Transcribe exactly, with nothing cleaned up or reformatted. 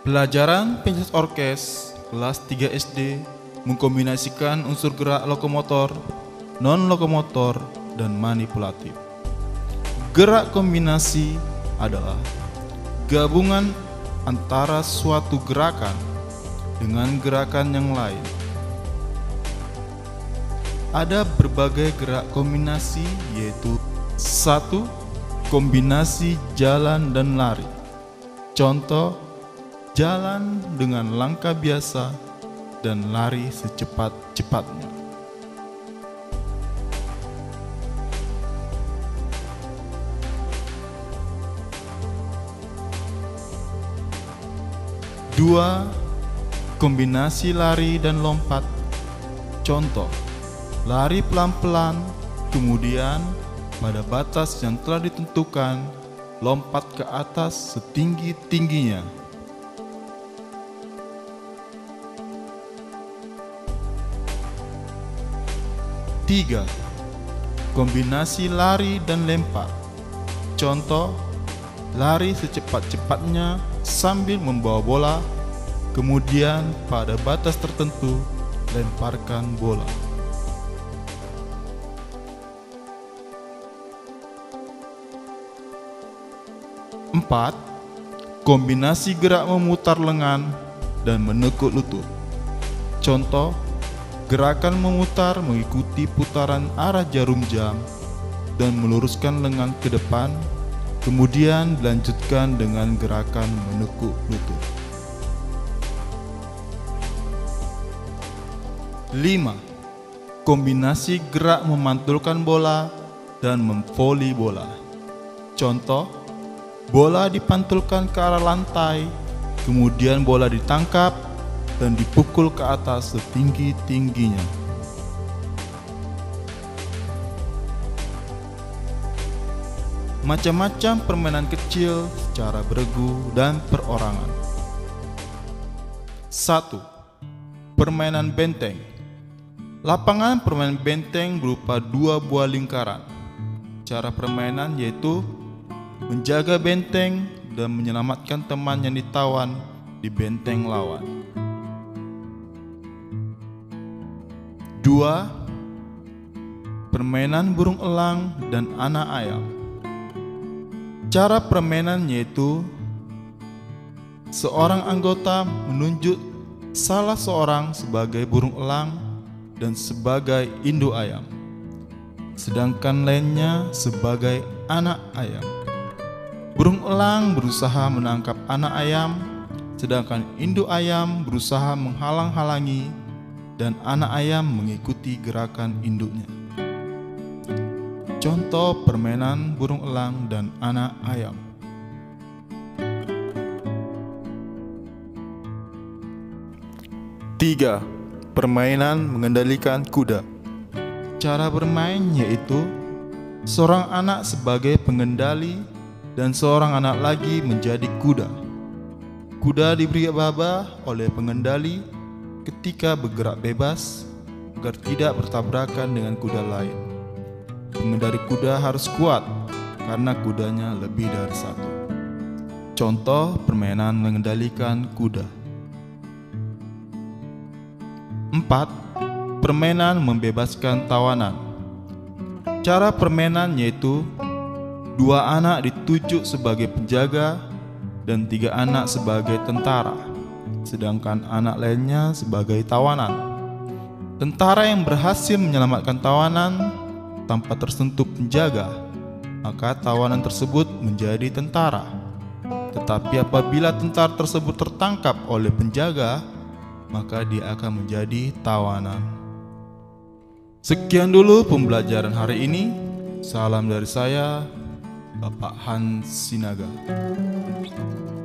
Pelajaran Pencaksilat Orkes kelas tiga S D mengkombinasikan unsur gerak lokomotor, non-lokomotor, dan manipulatif. Gerak kombinasi adalah gabungan antara suatu gerakan dengan gerakan yang lain. Ada berbagai gerak kombinasi, yaitu satu. Kombinasi jalan dan lari. Contoh, jalan dengan langkah biasa dan lari secepat-cepatnya. Dua. Kombinasi lari dan lompat. Contoh, lari pelan-pelan, kemudian pada batas yang telah ditentukan, lompat ke atas setinggi-tingginya. Tiga. Kombinasi lari dan lempar. Contoh, lari secepat-cepatnya sambil membawa bola, kemudian pada batas tertentu lemparkan bola. Empat. Kombinasi gerak memutar lengan dan menekuk lutut. Contoh, gerakan memutar mengikuti putaran arah jarum jam dan meluruskan lengan ke depan, kemudian dilanjutkan dengan gerakan menekuk lutut. Lima. Kombinasi gerak memantulkan bola dan memvoli bola. Contoh, bola dipantulkan ke arah lantai, kemudian bola ditangkap dan dipukul ke atas setinggi-tingginya. Macam-macam permainan kecil secara beregu dan perorangan. Satu. Permainan benteng. Lapangan permainan benteng berupa dua buah lingkaran. Cara permainan yaitu menjaga benteng dan menyelamatkan teman yang ditawan di benteng lawan. Dua. Permainan burung elang dan anak ayam. Cara permainan yaitu seorang anggota menunjuk salah seorang sebagai burung elang dan sebagai induk ayam, sedangkan lainnya sebagai anak ayam. Burung elang berusaha menangkap anak ayam, sedangkan induk ayam berusaha menghalang-halangi dan anak ayam mengikuti gerakan induknya. Contoh permainan burung elang dan anak ayam. Tiga. Permainan mengendalikan kuda. Cara bermain yaitu seorang anak sebagai pengendali dan seorang anak lagi menjadi kuda. Kuda diberi babah oleh pengendali ketika bergerak bebas agar tidak bertabrakan dengan kuda lain. Pengendali kuda harus kuat karena kudanya lebih dari satu. Contoh permainan mengendalikan kuda. Empat. Permainan membebaskan tawanan. Cara permainan yaitu dua anak ditunjuk sebagai penjaga dan tiga anak sebagai tentara, sedangkan anak lainnya sebagai tawanan. Tentara yang berhasil menyelamatkan tawanan tanpa tersentuh penjaga, maka tawanan tersebut menjadi tentara. Tetapi apabila tentara tersebut tertangkap oleh penjaga, maka dia akan menjadi tawanan. Sekian dulu pembelajaran hari ini. Salam dari saya, Bapak Hans Sinaga.